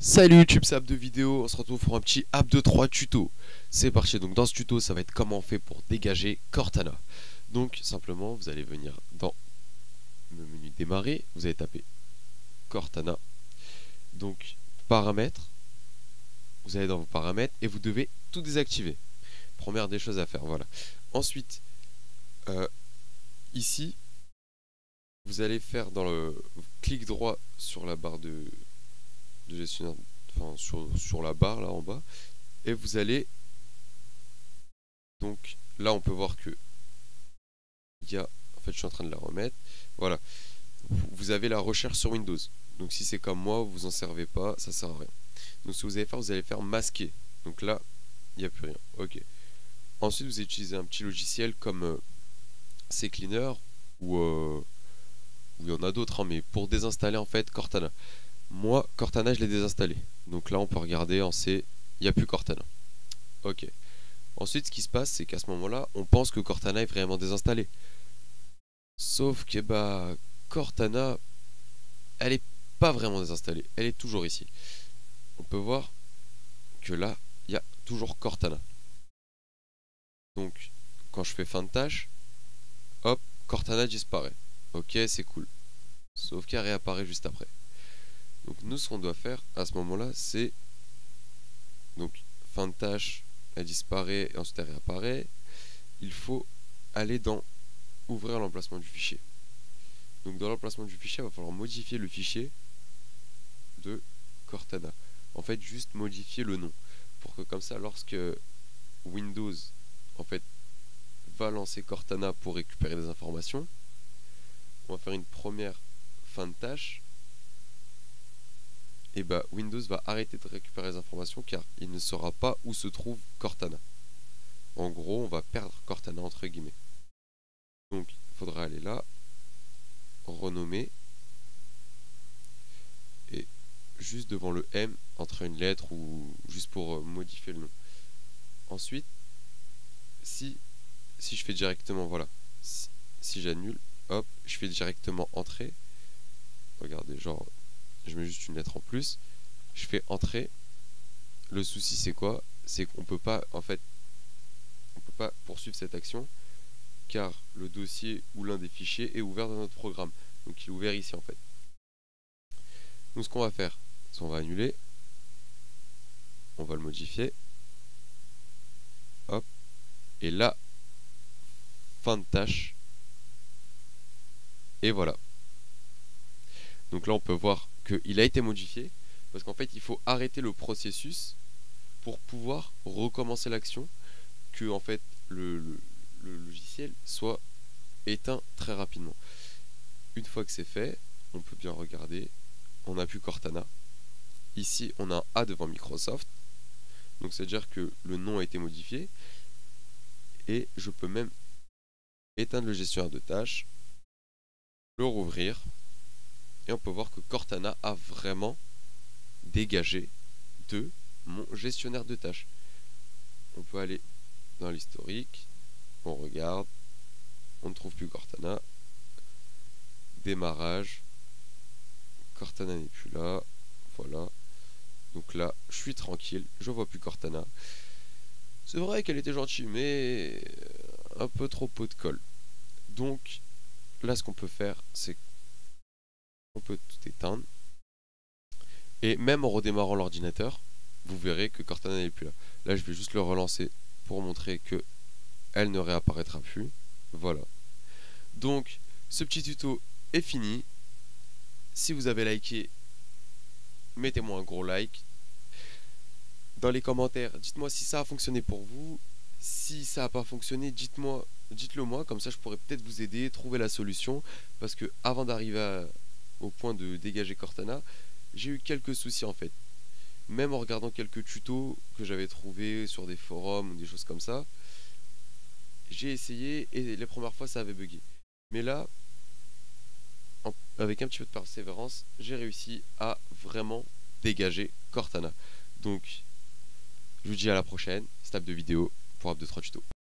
Salut YouTube, c'est App de vidéo, on se retrouve pour un petit App de 3 tuto. C'est parti, donc dans ce tuto, ça va être comment on fait pour dégager Cortana. Donc simplement, vous allez venir dans le menu démarrer, vous allez taper Cortana. Donc paramètres, vous allez dans vos paramètres et vous devez tout désactiver. Première des choses à faire, voilà. Ensuite, ici, vous allez faire dans le clic droit sur la barre de gestionnaire, enfin sur la barre là en bas, et vous allez, donc là on peut voir que il y a, en fait je suis en train de la remettre, voilà, vous avez la recherche sur Windows, donc si c'est comme moi vous en servez pas, ça sert à rien. Donc ce que vous allez faire masquer, donc là il n'y a plus rien, ok. Ensuite vous utilisez un petit logiciel comme CCleaner ou il y en a d'autres, hein, mais pour désinstaller en fait Cortana. Moi Cortana je l'ai désinstallé, donc là on peut regarder en C, il n'y a plus Cortana, ok. Ensuite, ce qui se passe, c'est qu'à ce moment-là, on pense que Cortana est vraiment désinstallé. Sauf que Cortana, elle est pas vraiment désinstallée. Elle est toujours ici. On peut voir que là, il y a toujours Cortana. Donc, quand je fais fin de tâche, hop, Cortana disparaît. Ok, c'est cool. Sauf qu'elle réapparaît juste après. Donc, nous, ce qu'on doit faire à ce moment-là, c'est donc fin de tâche, elle disparaît et ensuite elle réapparaît. Il faut aller dans ouvrir l'emplacement du fichier. Donc dans l'emplacement du fichier, il va falloir modifier le fichier de Cortana. En fait, juste modifier le nom. Pour que comme ça, lorsque Windows en fait va lancer Cortana pour récupérer des informations, on va faire une première fin de tâche. Et Windows va arrêter de récupérer les informations car il ne saura pas où se trouve Cortana. En gros, on va perdre Cortana entre guillemets. Donc il faudra aller là, renommer, et juste devant le M, entre une lettre ou juste pour modifier le nom. Ensuite, si je fais directement, voilà, si j'annule, hop, je fais directement entrée. Regardez, genre, je mets juste une lettre en plus. Je fais entrée. Le souci, c'est quoi? C'est qu'on peut pas, en fait, on peut pas poursuivre cette action car le dossier ou l'un des fichiers est ouvert dans notre programme. Donc il est ouvert ici en fait. Donc ce qu'on va faire, c'est qu'on va annuler. On va le modifier. Hop. Et là, fin de tâche. Et voilà. Donc là, on peut voir qu'il a été modifié. Parce qu'en fait, il faut arrêter le processus pour pouvoir recommencer l'action. Que en fait, le logiciel soit éteint très rapidement. Une fois que c'est fait, on peut bien regarder. On n'a plus Cortana. Ici, on a un A devant Microsoft. Donc c'est-à-dire que le nom a été modifié. Et je peux même éteindre le gestionnaire de tâches, le rouvrir, et on peut voir que Cortana a vraiment dégagé de mon gestionnaire de tâches. On peut aller dans l'historique, on regarde, on ne trouve plus Cortana, démarrage, Cortana n'est plus là, voilà. Donc là, je suis tranquille, je vois plus Cortana. C'est vrai qu'elle était gentille, mais un peu trop pot de colle. Donc là, ce qu'on peut faire, c'est qu'on peut tout éteindre. Et même en redémarrant l'ordinateur, vous verrez que Cortana n'est plus là. Là, je vais juste le relancer pour montrer que elle ne réapparaîtra plus. Voilà. Donc, ce petit tuto est fini. Si vous avez liké, mettez-moi un gros like. Dans les commentaires, dites-moi si ça a fonctionné pour vous. Si ça n'a pas fonctionné, dites-le moi, comme ça je pourrais peut-être vous aider, trouver la solution. Parce que avant d'arriver au point de dégager Cortana, j'ai eu quelques soucis en fait. Même en regardant quelques tutos que j'avais trouvés sur des forums ou des choses comme ça, j'ai essayé et les premières fois ça avait bugué. Mais là, avec un petit peu de persévérance, j'ai réussi à vraiment dégager Cortana. Donc, je vous dis à la prochaine, App de vidéo pour App de 3 tutos.